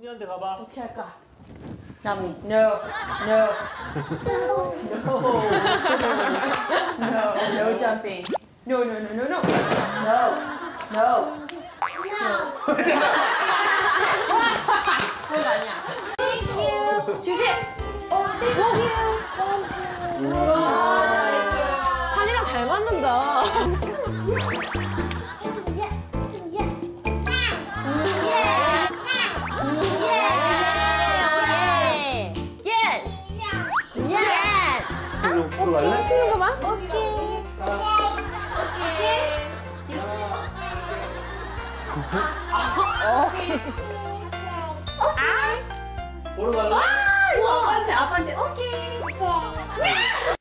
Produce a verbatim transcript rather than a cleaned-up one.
언니한테 가봐. 어떻게 할까? 나미, no, no, no, no, no jumping, no, no, no, no, no, no, no, no. 그건 아니야. Thank you. 주세요. 어, thank you. 한이랑 잘 맞는다. 오케이. 치는 거 봐. 오케이. 오케이. 보러 갈래? 아빠한테, 아빠한테, 오케이.